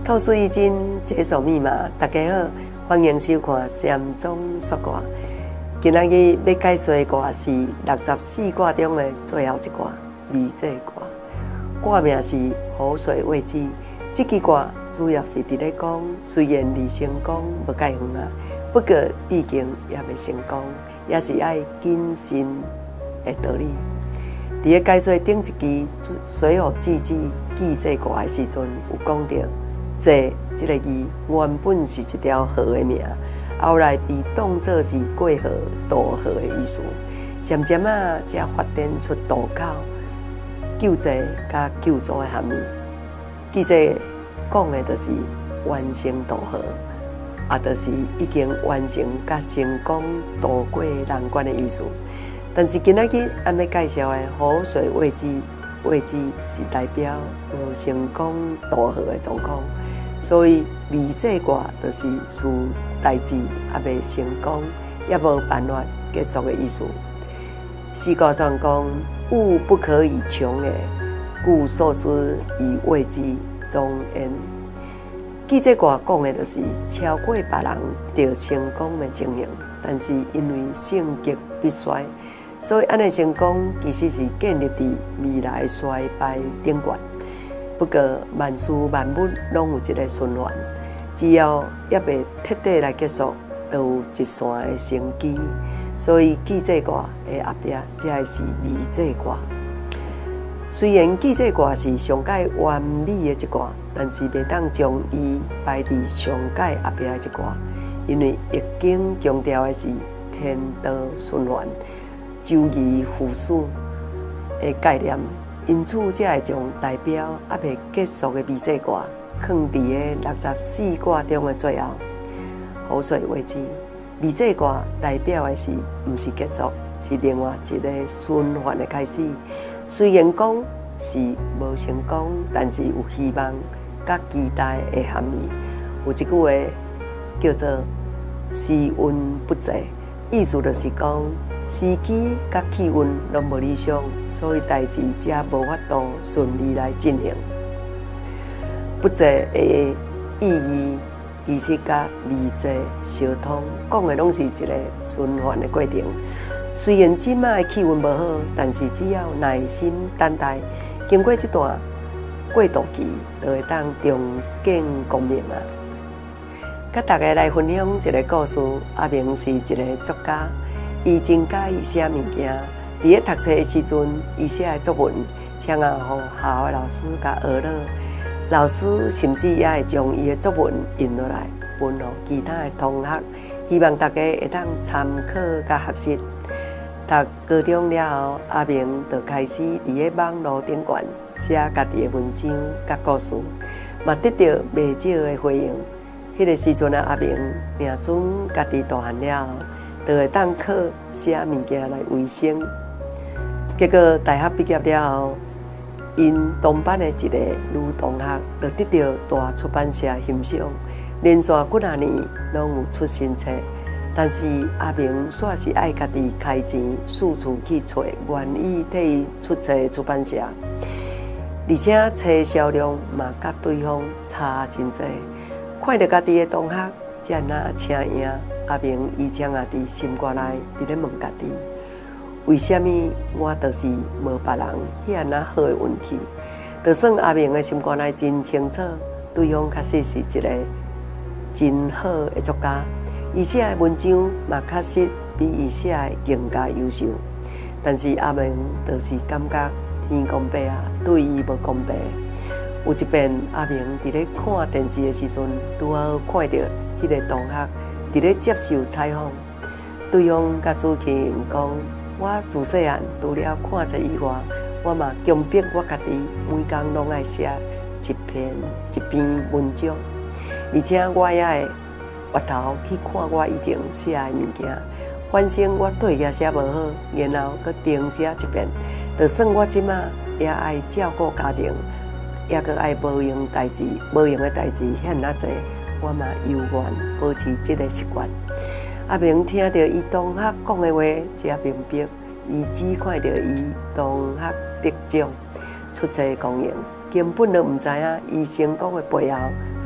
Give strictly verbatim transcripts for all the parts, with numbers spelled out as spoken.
透视易经，解锁密码。大家好，欢迎收看禅宗说卦。今仔日要解说的卦是六十四卦中的最后一卦——未济卦。卦名是河水未济。这支卦主要是伫咧讲，虽然离成功无介远啊，不过毕竟也未成功，也是爱谨慎的道理。伫咧解说顶一期水火既济既济卦的时阵，有讲到。济这个字原本是一条河的名，后来被当作是过河、渡河的意思，渐渐啊，才发展出渡口、救济甲救助的含义。记者讲的就是完成渡河，也就是已经完成甲成功渡过难关的意思。但是今仔日俺要介绍的河水未济，未济是代表无成功渡河的状况。所以未济卦就是事代志也未成功，也无办法结束的意思。四卦中讲：物不可以穷也，故受之以未济终焉。记这卦讲的就是超过别人就成功的情形，但是因为性格必衰，所以安尼成功其实是建立伫未来衰败顶端。不过万事万物拢有一个循环，只要也未彻底来结束，都有一线的生机。所以记这卦的后壁才是未济卦。虽然记这卦是上界完美的一卦，但是袂当将伊摆伫上界后壁的一卦，因为易经强调的是天道循环、周而复始的概念。因此，才会将代表还未结束的未济卦放伫个六十四卦中的最后。河水未济，未济卦代表的是毋是结束，是另外一个循环的开始。虽然讲是无成功，但是有希望甲期待的含义。有一句话叫做“时运不济”，意思就是讲。时机甲气运拢无理想，所以代志才无法度顺利来进行。不济的意义其实甲未济相通，讲的拢是一个循环的过程。虽然即卖气运无好，但是只要耐心等待，经过这段过渡期，就会当重见光明啊！甲大家来分享一个故事。阿明是一个作家。伊真喜欢写物件，伫咧读册的时阵，伊写的作文，请啊，互校的老师甲学了。老师甚至也会将伊的作文印落来，分予其他的同学，希望大家会当参考甲学习。读高中了后，阿明就开始伫咧网络顶悬写家己的文章甲故事，嘛得到袂少的回应。迄、那个时阵啊，阿明命准家己大汉了后。就会当靠写物件来维生。结果大学毕业了后，因同班的一个女同学就得到大出版社欣赏，连续几啊年拢有出新册。但是阿明煞是爱家己开钱四处去找愿意替伊出册的出版社，而且册销量嘛甲对方差真济。看到家己的同学才那请赢。阿明伊将啊伫心肝内伫咧问家己，为什么我就是无别人遐那好的运气？就算阿明的心肝内真清楚，对方确实是一个真好的作家，伊写的文章嘛确实比伊写的更加优秀。但是阿明就是感觉天公伯啊，对伊无公平。有一遍阿明伫咧看电视的时阵，拄好看到迄个同学。伫咧接受采访，对方甲主持人讲：“我自细汉除了看册以外，我嘛强迫我家己每工拢爱写一篇一篇文章，而且我也会回头去看我以前写的物件，反正我对也写无好，然后佮重写一遍。就算我即马也爱照顾家庭，也佮爱无用代志、无用的代志遐那济。”我嘛犹原保持这个习惯。阿明听到伊同学讲的话，才明白，伊只看到伊同学得奖、出册公营，根本都唔知影伊成功的背后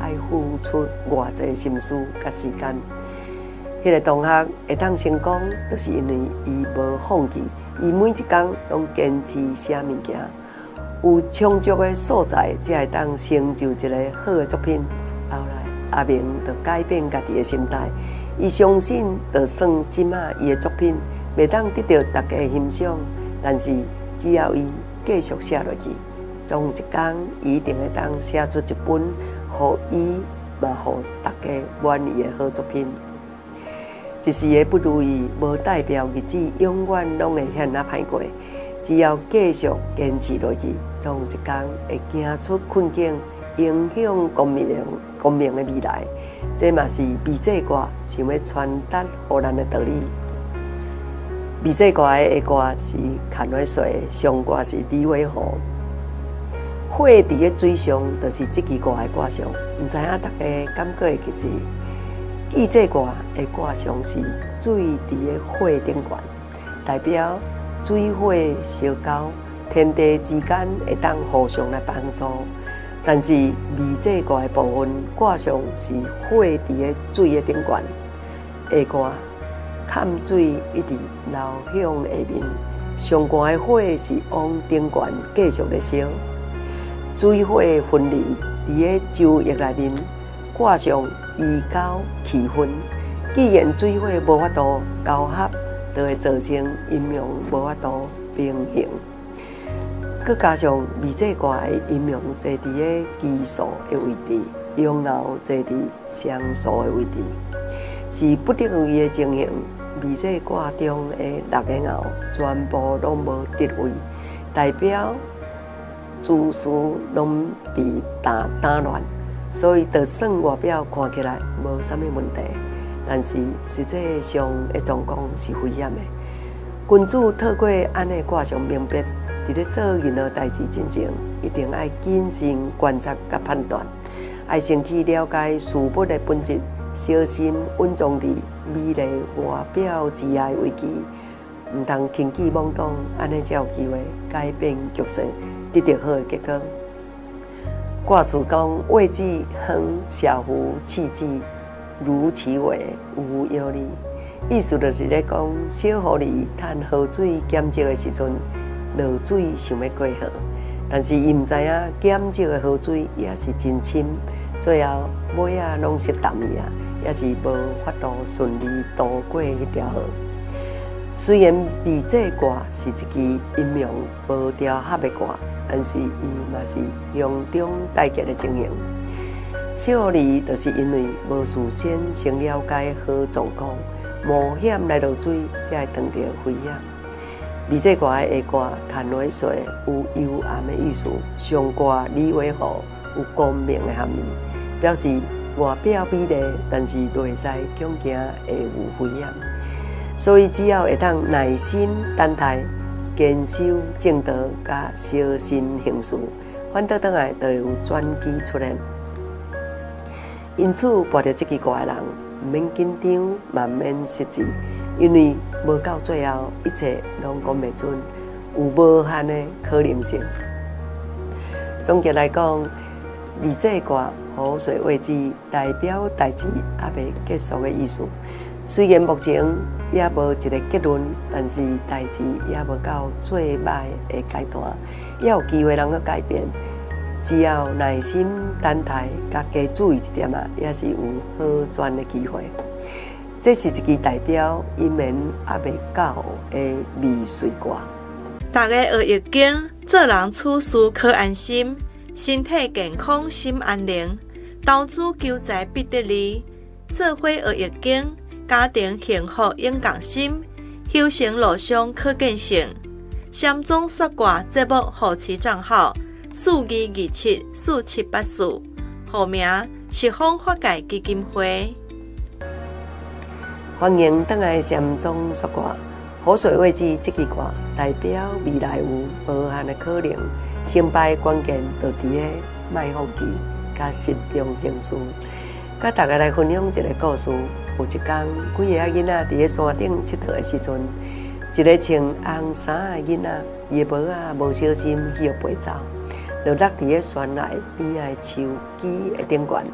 爱付出偌济心思甲时间。迄个同学会当成功，就是因为伊无放弃，伊每一天拢坚持写物件，有充足的素材，才会当成就一个好的作品。后来阿明就改变家己的心态，伊相信，就算即马伊的作品袂当得到大家的欣赏，但是只要伊继续写落去，总有一天伊一定会当写出一本，互伊嘛互大家满意的好作品。一时的不如意，无代表日子永远拢会遐啊歹过。只要继续坚持落去，总有一天会行出困境，影响光明的光明的未来。这嘛是美这歌想要传达予咱的道理。美这歌的下歌是牵尾水，上歌是李伟豪。火伫个水上，就是这支歌的歌上。唔知影大家感觉会记住？记这歌的歌上是水伫个火顶悬，代表水火相交，天地之间会当互相来帮助。但是美这歌的部分，歌上是火伫个水的顶悬，下歌看水一直流向下面，上歌的火是往顶悬继续在烧，水火分离伫个周液内面，歌上移交气氛。既然水火无法度交合，就会造成阴阳无法度平衡。佮加上美这歌的阴阳坐伫个奇数的位置，阳爻坐伫相数的位置，是不得已的情形。美这歌中的六个爻全部拢无得位，代表诸事拢被打打乱，所以就算外表看起来无啥物问题，但是实际上的状况是危险的。君主透过安尼卦上明白，伫咧做任何代志之前，一定要谨慎观察甲判断，要先去了解事物的本质，小心稳重伫美丽外表之外为基，唔通轻举妄动，安尼才有机会改变局势，得到好的结果。卦辞讲：未之恒，小乎弃之，如其为，无有理。意思就是咧讲，小狐狸趁河水减少的时阵，落水想要过河，但是伊唔知影减少的河水也是真深，最后尾仔拢是淡去啊，也是无法度顺利渡过迄条河。虽然美这卦是一支阴阳无调合的卦，但是伊嘛是阳中带吉的情形。小狐狸就是因为无事先先了解好状况，冒险来落水，才会碰到危险。美这卦的下卦牵尾水有幽暗的意思，上卦李为豪有光明的含义，表示外表美丽，但是内在恐惊会有危险。所以只要会当耐心等待、坚守正道，甲小心行事，反倒倒来就有转机出现。因此，跋着这支卦的人，唔免紧张，慢慢实际，因为无到最后，一切拢讲袂准，有无限的可能性。总结来讲，美这卦河水未至，代表代志还未结束的意思。虽然目前也无一个结论，但是代志也无到最歹的阶段，也有机会能够改变。只要耐心等待，甲加注意一点啊，也是有好转的机会。这是一支代表阴霾还未到的未遂卦。 大家学易经，做人处事可安心，身体健康心安宁，投资求财必得利。做伙学易经，家庭幸福永共心，修行路上可见性。禅宗说卦节目后期账号四二二七四七八四，户名是方法界基金会。 欢迎登来禅宗说卦，河水未至这支卦代表未来有无限的可能，成败关键就伫个卖放弃，甲慎重行事。甲大家来分享一个故事。有一天，几个仔囡仔伫个山顶佚佗的时阵，一个穿红衫的囡仔，伊的帽仔无小心去互飞走，就落伫个山内边的树枝的顶悬，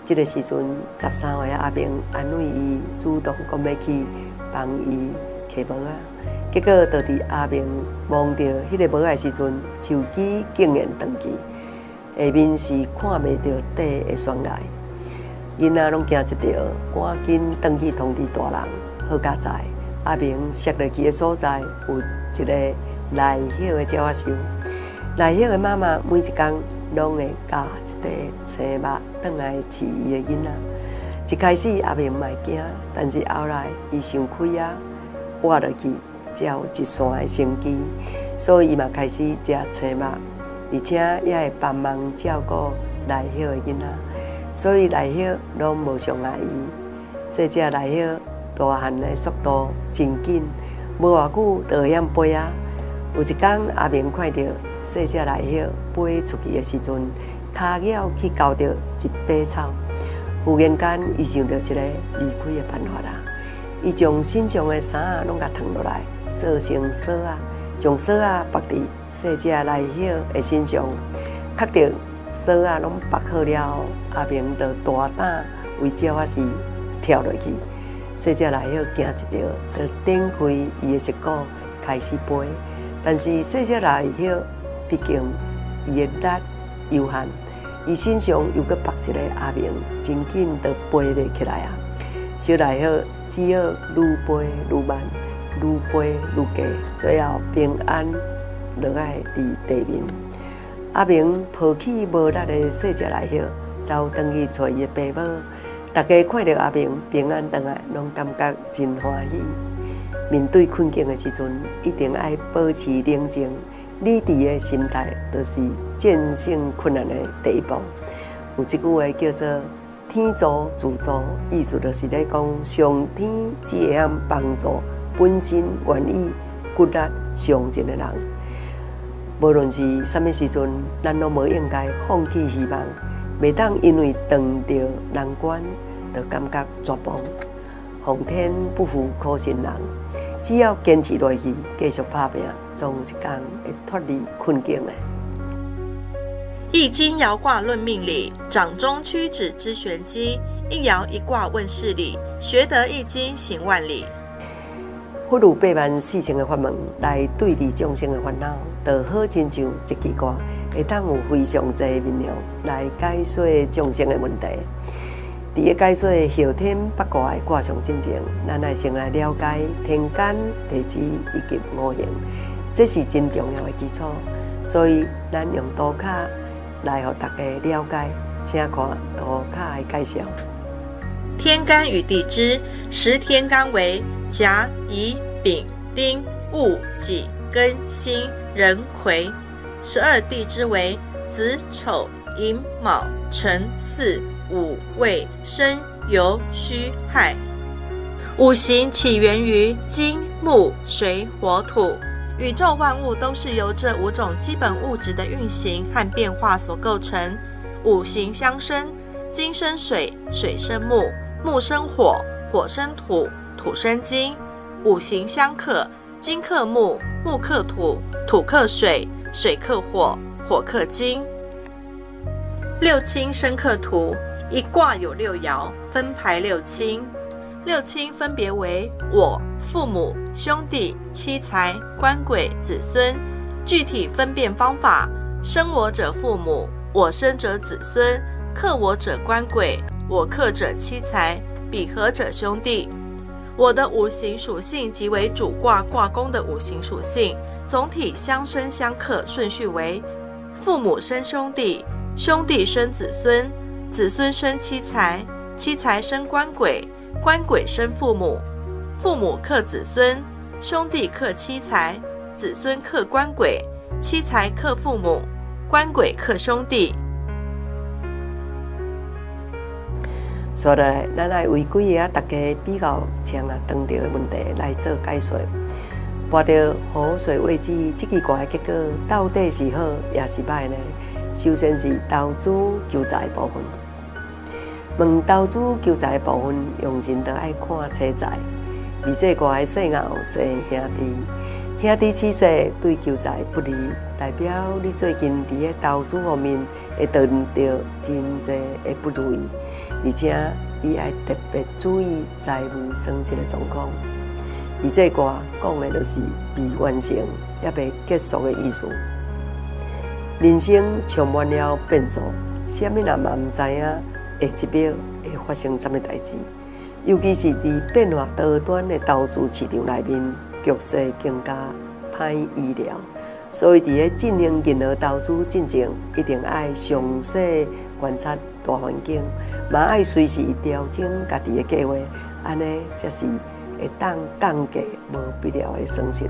这个时阵，十三岁阿明安慰伊，主动讲要去帮伊摕帽啊。结果就伫阿明望到迄个帽的时阵，手机竟然断去，下面是看袂到底的悬崖。囡仔拢惊一条，赶紧转去通知大人。好佳在阿明摔落去的所在有一个内晓的鸟仔树，内晓的妈妈每一天拢会夹一块青肉转来饲伊的囡仔。一开始阿明嘛惊，但是后来伊想开啊，活落去才有一线的生机，所以伊嘛开始食青肉，而且也会帮忙照顾内晓的囡仔。所以内晓拢无伤害伊。这只内晓大汉的速度真紧，无偌久就会晓飞啊。有一天阿明看到细只内晓飞出去的时阵，骹脚去咬到一把草。忽然间，伊想到一个离开的办法啦。伊将身上的衫啊拢甲脱落来，做成锁啊，将锁啊绑伫细只内晓的身上，确定锁啊拢绑好了后，阿明就大胆为鸟仔是跳落去。细只内晓惊一跳，就展开伊的脊骨开始飞。但是细只内晓毕竟伊的力有限，伊身上又搁绑一个阿明，真紧就飞袂起来啊！小内晓只好愈飞愈慢，愈飞愈低，最后平安落在伫地面。阿明抱起无力的细只内晓，走转去找伊的爸母。大家看到阿明平安回来，拢感觉真欢喜。面对困境的时阵，一定要保持冷静、理智的心态，就是战胜困难的第一步。有一句话叫做“天助自助”，意思就是在讲上天只会晓帮助本身愿意骨力上进的人。无论是什么时阵，咱拢无应该放弃希望，袂当因为撞到难关，就感觉绝望。皇天不负苦心人，只要坚持落去，继续打拼，总有一天会脱离困境的。 易经爻卦论命理，掌中屈指之玄机。一爻一卦问事理，学得易经行万里。 忽如八万四千的法门来对治众生的烦恼，就好亲像一支卦，会当有非常侪的面量来解说众生的问题。伫个解说后天八卦的卦象进前，咱来先来了解天干地支以及五行，这是真重要的基础。所以咱用图卡来互大家了解，请看图卡的介绍。 天干与地支，十天干为甲、乙、丙、丁、戊、己、庚、辛、壬、癸；十二地支为子、丑、寅、卯、辰、巳、午、未、申、酉、戌、亥。五行起源于金、木、水、火、土。宇宙万物都是由这五种基本物质的运行和变化所构成。五行相生，金生水，水生木，木生火，火生土，土生金。五行相克，金克木，木克土，土克水，水克火，火克金。六亲生克土，一卦有六爻，分排六亲。六亲分别为我、父母、兄弟、妻财、官鬼、子孙。具体分辨方法：生我者父母，我生者子孙，克我者官鬼，我克者妻财，比合者兄弟。我的五行属性即为主卦卦宫的五行属性，总体相生相克顺序为：父母生兄弟，兄弟生子孙，子孙生妻财，妻财生官鬼，官鬼生父母，父母克子孙，兄弟克妻财，子孙克官鬼，妻财克父母，官鬼克兄弟。 所以来，咱来为几个大家比较常啊碰到的问题来做解说。跋到河水位置，这支卦的结果到底是好也是歹呢？首先是投资求财部分。问投资求财部分，用心都爱看车财。而这卦的细爻有一个兄弟，兄弟起势对求财不利， 代表你最近伫个投资方面会遇到真济的不如意，而且你要特别注意财务损失的状况。而这卦讲的就是未完成也未结束的意思。人生充满了变数，什么人嘛唔知影，下一秒会发生什么代志。尤其是伫变化多端的投资市场内面，局势更加歹预料。所以，伫咧进行任何投资进程，一定要详细观察大环境，嘛要随时调整家己的计划，安尼才是会当降低无必要的损失的。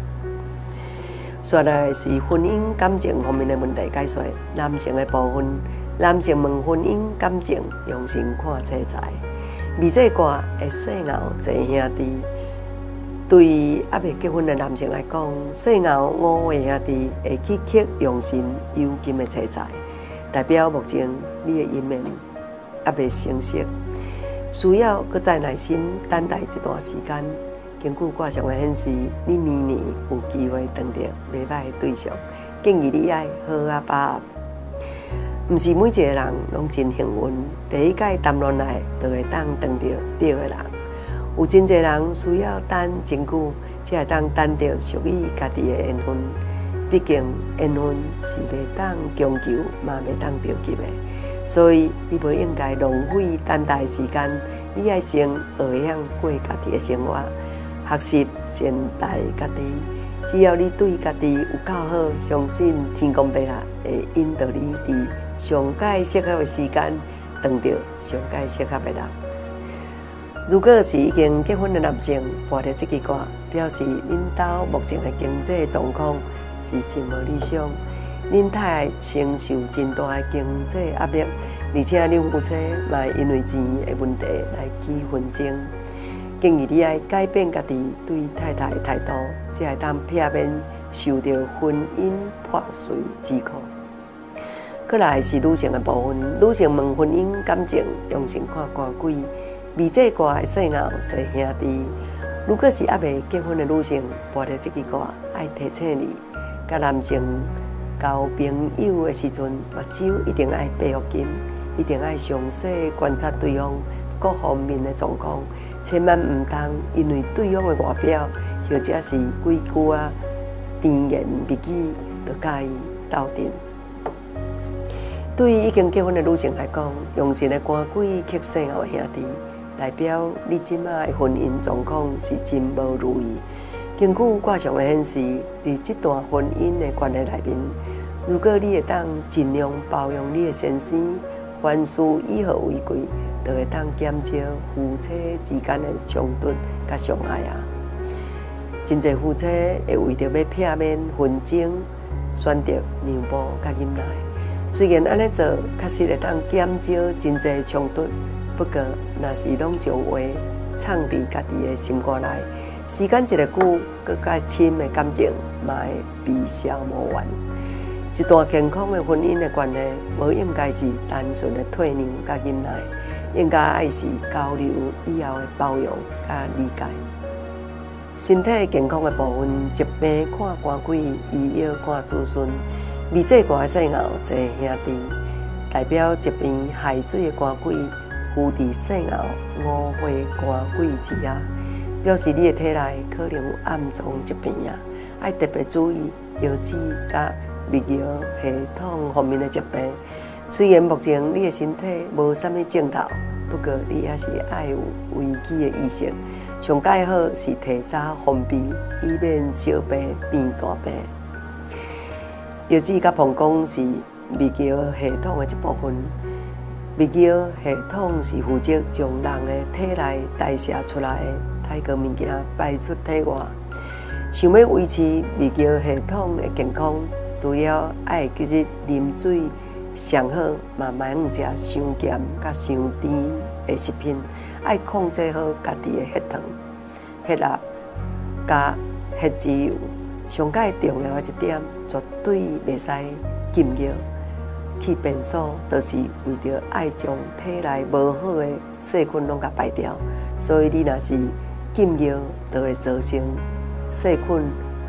接下来是婚姻感情方面的问题解说。男性的部分，男性问婚姻感情，用心看车财。未这卦会细熬坐兄弟。对于还未结婚的男性来讲，细熬五位兄弟会去刻用心有金的车财，代表目前你的姻缘还未成熟，需要搁再耐心等待一段时间。根据卦象的显示，你明年有机会碰到袂歹的对象，建议你要好好把握。唔是每一个人拢真幸运，第一届谈恋爱就会当碰到对的人。有真侪人需要等真久，才会当等到属于家己的缘分。毕竟缘分是袂当强求，嘛袂当着急的，所以你不应该浪费等待的时间。你要先学样过家己的生活，学习善待家己。只要你对家己有够好，相信天公伯下会引导你伫上界适合的时间，碰到上界适合的人。如果是已经结婚的男性，画到这支卦，表示恁兜目前的经济状况是真无理想，恁太太承受真大的经济压力，而且恁夫妻嘛因为钱的问题来起纷争。建议你要改变家己对太太的态度，才会当避免受到婚姻破碎之苦。再来是女性的部分，女性问婚姻感情，用心看卦鬼。未这卦的细熬做兄弟，如果是还未结婚的女性，拨到这支卦，爱提醒你，甲男性交朋友的时阵，目睭一定爱闭合紧，一定爱详细观察对方各方面的状况，千万唔通因为对方的外表或者是规矩啊、甜言蜜语，就介意斗阵。对于已经结婚的女性来讲，用心的赶鬼克细熬的兄弟。代表你即马的婚姻状况是真无如意。根据卦象的显示，伫这段婚姻的关系内面，如果你会当尽量包容你的先生，凡事以和为贵，就会当减少夫妻之间的冲突甲伤害啊。真侪夫妻会为着要避免纷争，选择让步甲忍耐。虽然安尼做，确实会当减少真侪冲突。不过，若是拢将话藏伫家己的心肝内，时间一个久，更加深的感情嘛会被消磨完。一段健康的婚姻的关系，无应该是单纯的退让甲忍耐，应该爱是交流以后的包容甲理解。身体健康的部分，疾病看官鬼，医药看子孙，未这卦细熬坐兄弟，代表疾病害水的官鬼。有伫细熬五花官鬼之下，表示你的体内可能有暗藏疾病啊，要特别注意腰子甲泌尿系统方面的疾病。虽然目前你的身体无啥物症头，不过你也是要有危机的意识。上介好是提早防备，以免小病变大病。腰子甲膀胱是泌尿系统的一部分。泌尿系统是负责将人的体内代谢出来的太过物件排出体外。想要维持泌尿系统的健康，除了爱继续啉水上好，嘛莫用食伤咸甲伤甜的食品，爱控制好家己的血糖、血压甲血脂油。上界重要的一点，绝对袂使禁药。去便所，就是为着爱将体内无好的细菌拢甲排掉，所以你若是禁药，就会造成细菌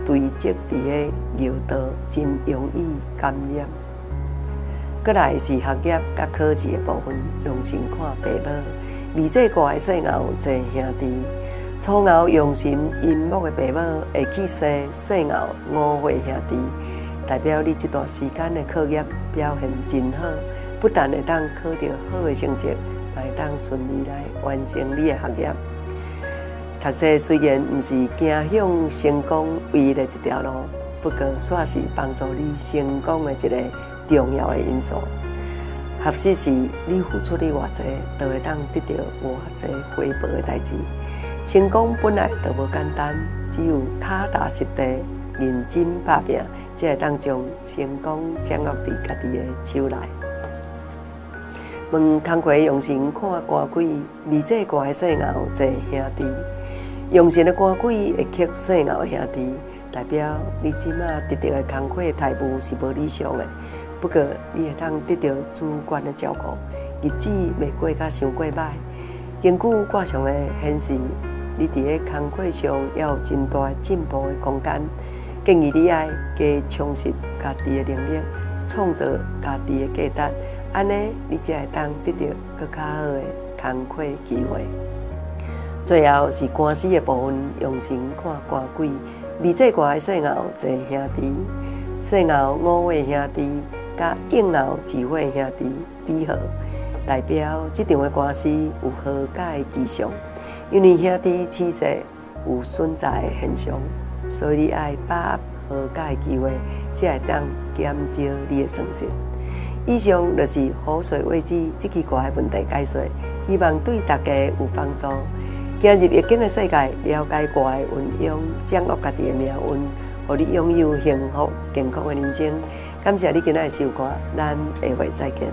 堆积伫个尿道，真容易感染。过来是学业甲考试的部分，用心看爸母，二这卦的细牛坐兄弟，初牛用心阴木的爸母会去生细牛五岁兄弟，代表你这段时间的课业表现真好，不但会当考到好的成绩，还会当顺利来完成你的学业。读册虽然不是走向成功唯一的一条路，不过煞是帮助你成功的一个重要的因素。合适是你付出的偌济，就会当得到偌济回报的代志。成功本来就无简单，只有踏踏实地、认真打拼，才会当将成功掌握伫家己的手内。问工课用心看卦鬼，二这卦的细牛坐兄弟。用心的官鬼会克细牛的兄弟，代表你即马得到的工课态度是无理想的。不过你会当得到主管的照顾，日子袂过甲伤过歹。根据卦象的显示，你伫个工课上也有真大进步的空间。建议你爱加充实家己的能力，创造家己的价值，安尼你才会当得到更较好的工课机会。最后是官司的部分，用心看卦鬼，二这卦的细牛坐兄弟，细牛五岁兄弟，甲应牛二岁兄弟比合，代表这场的官司有和解的迹象。因为兄弟起势有损财的现象，所以你爱把握和解的机会，才会当减少你的损失。以上就是雨水位置这期卦的问题解说，希望对大家有帮助。今日易经的世界，了解卦的运用，掌握家己的命运，让你拥有幸福健康的人生。感谢你今日的收看，咱下回再见。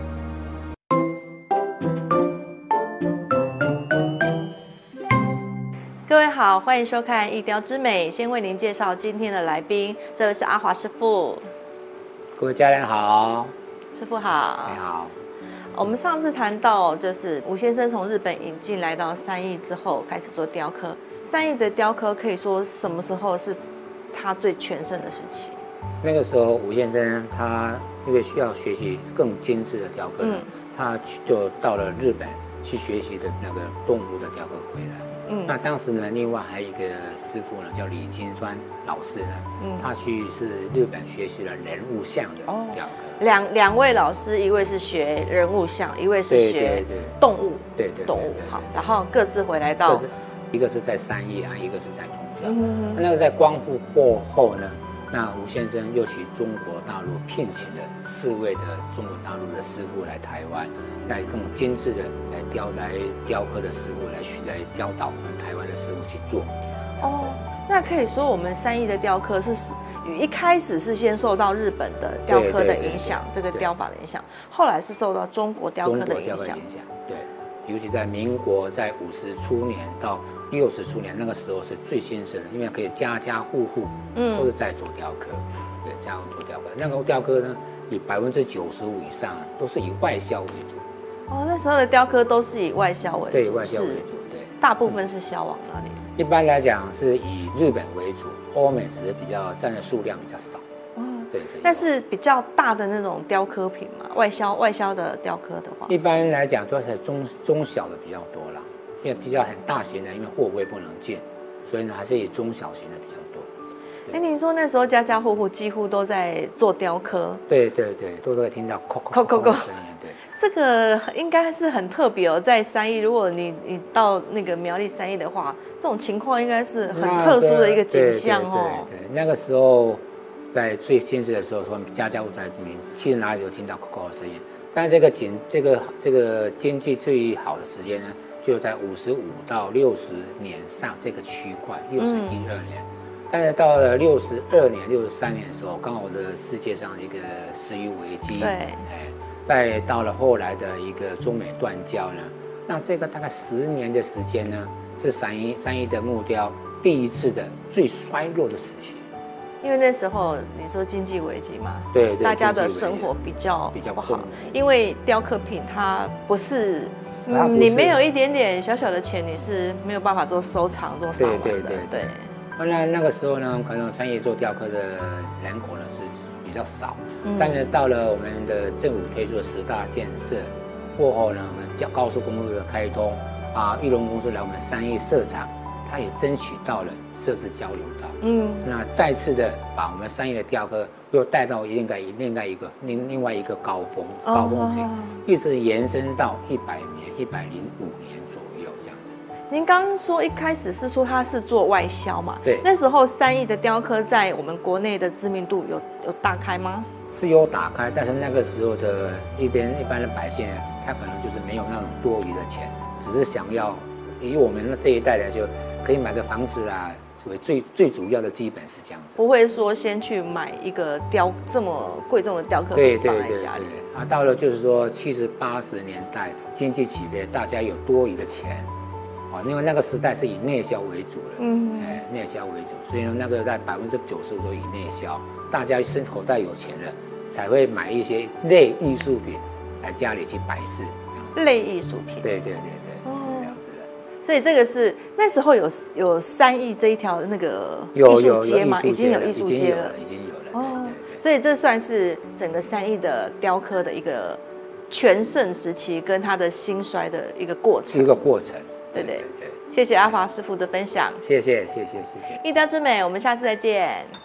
各位好，欢迎收看《一雕之美》。先为您介绍今天的来宾，这位是阿华师傅。 各位家人好， 师傅好。 你好。 我们上次谈到，就是吴先生从日本引进来到三义之后，开始做雕刻。三义的雕刻可以说什么时候是他最全盛的时期？ 那个时候，吴先生他因为需要学习更精致的雕刻，嗯、他就到了日本去学习的那个动物的雕刻回来。嗯，那当时呢，另外还有一个师傅呢，叫李金川老师呢，嗯，他去是日本学习了人物像的雕刻。哦两两位老师，一位是学人物像，一位是学动物， 对对动物好，然后各自回来到， 一个是在三义啊，一个是在同校。嗯、那个在光复过后呢，那吴先生又去中国大陆聘请了四位的中国大陆的师傅来台湾，来更精致的来雕来雕刻的师傅来学来教导我们台湾的师傅去做。 哦，那可以说我们三义的雕刻是。一开始是先受到日本的雕刻的影响，这个雕法的影响，后来是受到中国雕刻的影响。 对，尤其在民国在五十初年到六十初年那个时候是最兴盛的，因为可以家家户户都是在做雕刻，嗯、对，家家做雕刻。那个雕刻呢，以百分之九十五以上都是以外销为主。 哦，那时候的雕刻都是以外销为主， 对，外销为主，对， 大部分是销往哪里？ 一般来讲是以日本为主，欧美只是比较占的数量比较少。哦，对对。 但是比较大的那种雕刻品嘛，外销外销的雕刻的话， 一般来讲都是中中小的比较多啦。现在比较很大型的，因为货柜不能进，所以呢还是以中小型的比较多。 哎，您说那时候家家户户几乎都在做雕刻？ 对对对，都会听到扣扣扣扣的声音。对， 这个应该是很特别哦，在三义，如果你你到那个苗栗三义的话。这种情况应该是很特殊的一个景象哦。 对对对对，那个时候在最兴盛的时候，说家家户户在你去哪里都听到扣扣的声音。但是这个景这个这个经济最好的时间呢，就在五十五到六十年上这个区块，六十一二年。嗯、但是到了六十二年、六十三年的时候，刚好的世界上一个石油危机， 对， 哎，再到了后来的一个中美断交呢，那这个大概十年的时间呢。是三一三一的木雕第一次的最衰弱的时期， 因为那时候你说经济危机嘛， 对对， 大家的生活比较比较不好，因为雕刻品它不是，嗯，你没有一点点小小的钱，你是没有办法做收藏、做赏玩的，对对对。 那那个时候呢，可能三义做雕刻的人口呢是比较少， 嗯、 但是到了我们的政府推出的十大建设过后呢，我们叫高速公路的开通啊，玉龙公司来我们三义设厂，它也争取到了设置交流道。嗯，那再次的把我们三义的雕刻又带到另外另外一个另另外一个高峰高峰期，哦、一直延伸到一百年、一百零五年左右这样子。 您刚刚说一开始是说它是做外销嘛？ 对， 那时候三义的雕刻在我们国内的知名度有有打开吗？ 是有打开，但是那个时候的一边一般的百姓，他可能就是没有那种多余的钱，只是想要以我们这一代的就可以买个房子啦。为最最主要的基本是这样子， 不会说先去买一个雕这么贵重的雕刻品放在家里。 啊，到了就是说七十八十年代经济起飞，大家有多余的钱，啊，因为那个时代是以内销为主的，嗯，哎，内销为主，所以呢，那个在百分之九十五都以内销，大家身口袋有钱了，才会买一些类艺术品来家里去摆饰， 类艺术品， 对对对对，哦、是这样子的。 所以这个是那时候有有三义这一条那个艺术街吗？已经有艺术街了， 已经有了。 哦，所以这算是整个三义的雕刻的一个全盛时期跟它的兴衰的一个过程。 一个过程， 对对对。谢谢阿华师傅的分享， 谢谢谢谢谢谢。 一雕之美，我们下次再见。